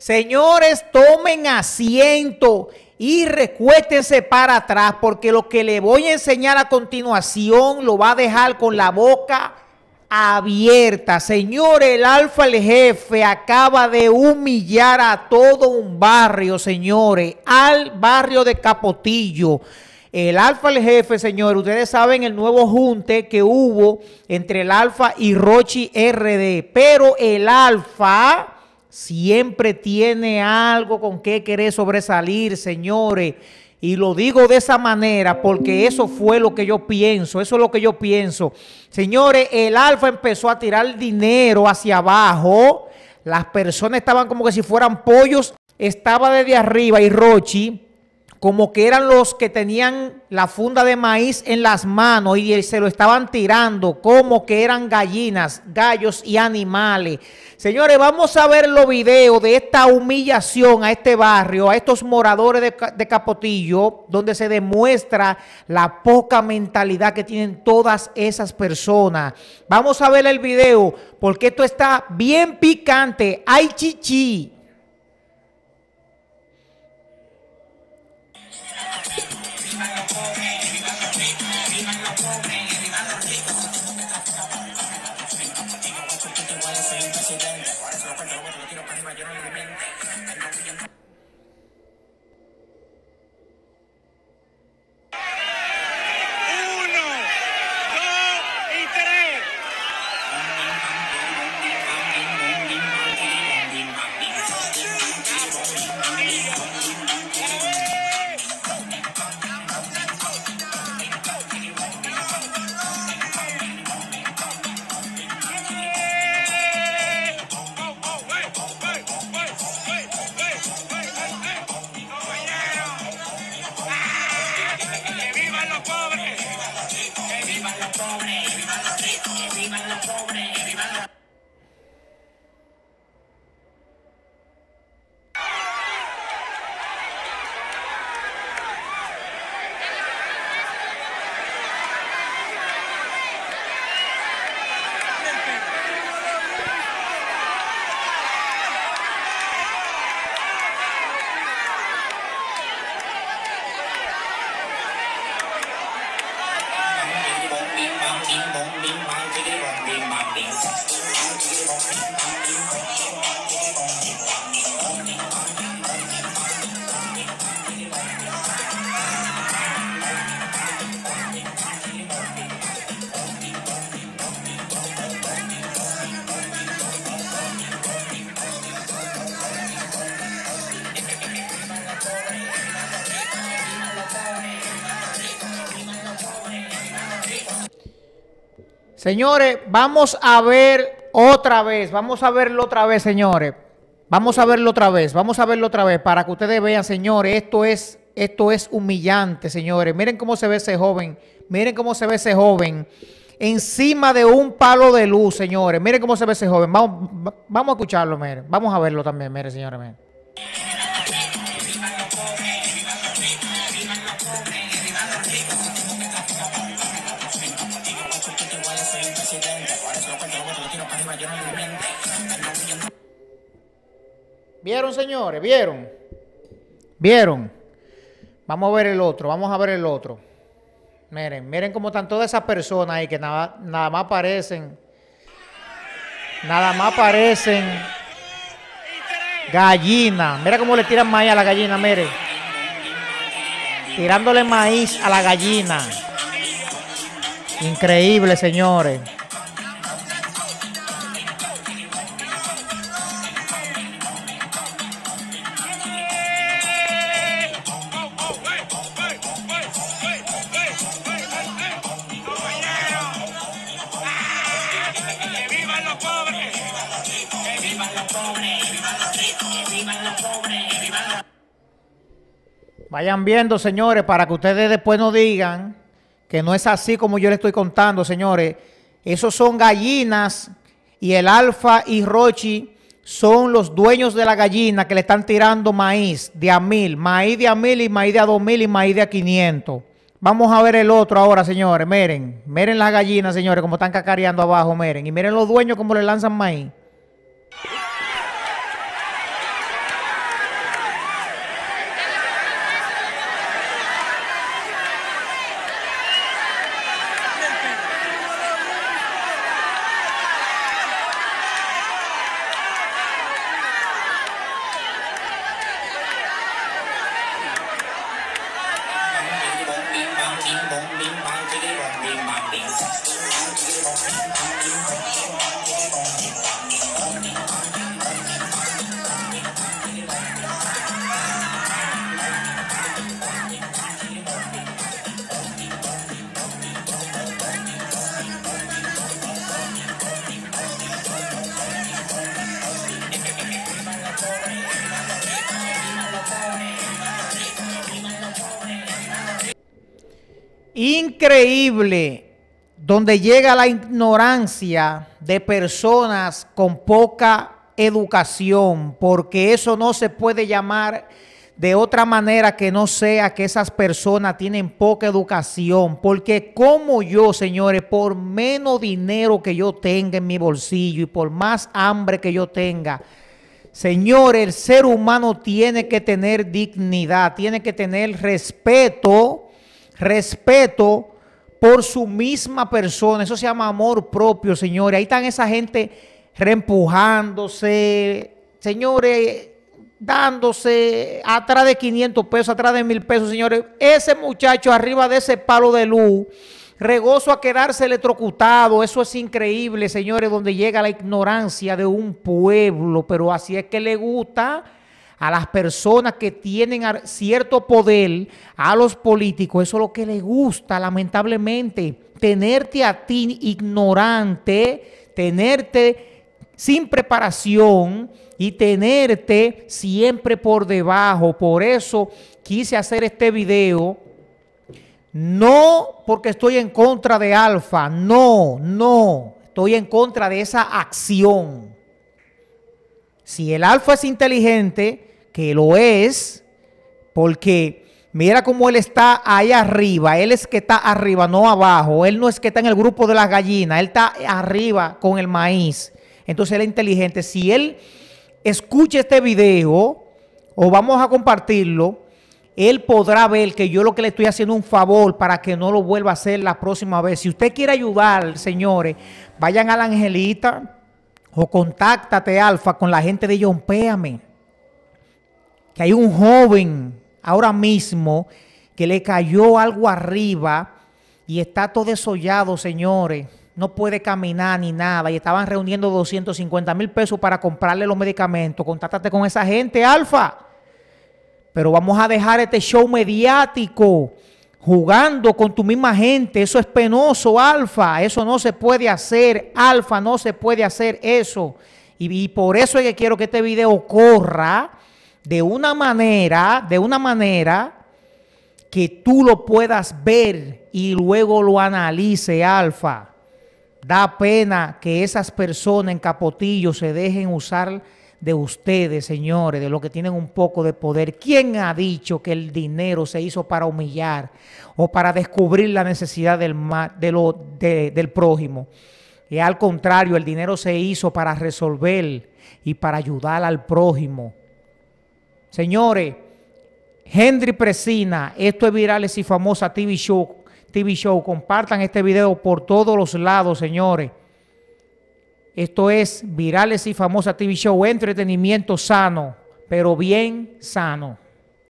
Señores, tomen asiento y recuéstense para atrás porque lo que le voy a enseñar a continuación lo va a dejar con la boca abierta. Señores, el Alfa el Jefe acaba de humillar a todo un barrio, señores, al barrio de Capotillo. El Alfa el Jefe, señores, ustedes saben el nuevo junte que hubo entre el Alfa y Rochi RD, pero el Alfa siempre tiene algo con qué querer sobresalir, señores. Y lo digo de esa manera porque eso fue lo que yo pienso, eso es lo que yo pienso. Señores, el Alfa empezó a tirar dinero hacia abajo. Las personas estaban como que si fueran pollos. Estaba desde arriba y Rochi como que eran los que tenían la funda de maíz en las manos y se lo estaban tirando como que eran gallinas, gallos y animales. Señores, vamos a ver los videos de esta humillación a este barrio, a estos moradores de Capotillo, donde se demuestra la poca mentalidad que tienen todas esas personas. Vamos a ver el video porque esto está bien picante. ¡Ay, chichi! Señores, vamos a ver otra vez, vamos a verlo otra vez, señores. Vamos a verlo otra vez, vamos a verlo otra vez para que ustedes vean, señores, esto es humillante, señores. Miren cómo se ve ese joven, miren cómo se ve ese joven encima de un palo de luz, señores. Miren cómo se ve ese joven, vamos a escucharlo, miren. Vamos a verlo también, miren, señores, miren. ¿Vieron, señores? ¿Vieron? ¿Vieron? Vamos a ver el otro, vamos a ver el otro. Miren, miren cómo están todas esas personas ahí que nada más aparecen. Nada más aparecen gallinas. Mira cómo le tiran maíz a la gallina, miren. Tirándole maíz a la gallina. Increíble, señores. Vayan viendo, señores, para que ustedes después no digan que no es así como yo les estoy contando, señores. Esos son gallinas y el Alfa y Rochi son los dueños de la gallina que le están tirando maíz de a 1000, maíz de a 1000 y maíz de a 2000 y maíz de a 500. Vamos a ver el otro ahora, señores. Miren, miren las gallinas, señores, como están cacareando abajo, miren. Y miren los dueños como le lanzan maíz. Increíble donde llega la ignorancia de personas con poca educación, porque eso no se puede llamar de otra manera que no sea que esas personas tienen poca educación, porque como yo, señores, por menos dinero que yo tenga en mi bolsillo y por más hambre que yo tenga, señores, el ser humano tiene que tener dignidad, tiene que tener respeto por su misma persona. Eso se llama amor propio, señores. Ahí están esa gente reempujándose, señores, dándose atrás de 500 pesos, atrás de 1000 pesos, señores. Ese muchacho arriba de ese palo de luz, regoso a quedarse electrocutado. Eso es increíble, señores, donde llega la ignorancia de un pueblo. Pero así es que le gusta a las personas que tienen cierto poder, a los políticos. Eso es lo que les gusta, lamentablemente. Tenerte a ti ignorante, tenerte sin preparación y tenerte siempre por debajo. Por eso quise hacer este video. No porque estoy en contra de Alfa, no, estoy en contra de esa acción. Si el Alfa es inteligente, que lo es, porque mira cómo él está ahí arriba, él es que está arriba, no abajo, él no es que está en el grupo de las gallinas, él está arriba con el maíz. Entonces él es inteligente. Si él escucha este video o vamos a compartirlo, él podrá ver que yo lo que le estoy haciendo un favor para que no lo vuelva a hacer la próxima vez. Si usted quiere ayudar, señores, vayan a la Angelita o contáctate, Alfa, con la gente de Yompéame. Que hay un joven ahora mismo que le cayó algo arriba y está todo desollado, señores. No puede caminar ni nada y estaban reuniendo 250,000 pesos para comprarle los medicamentos. Contáctate con esa gente, Alfa. Pero vamos a dejar este show mediático jugando con tu misma gente. Eso es penoso, Alfa. Eso no se puede hacer, Alfa. No se puede hacer eso. Y por eso es que quiero que este video corra de una manera que tú lo puedas ver y luego lo analice, Alfa. Da pena que esas personas en Capotillo se dejen usar de ustedes, señores, de los que tienen un poco de poder. ¿Quién ha dicho que el dinero se hizo para humillar o para descubrir la necesidad del prójimo? Y al contrario, el dinero se hizo para resolver y para ayudar al prójimo. Señores, Henry Presina, esto es Virales y Famosa TV Show. Compartan este video por todos los lados, señores. Esto es Virales y Famosa TV Show, entretenimiento sano, pero bien sano.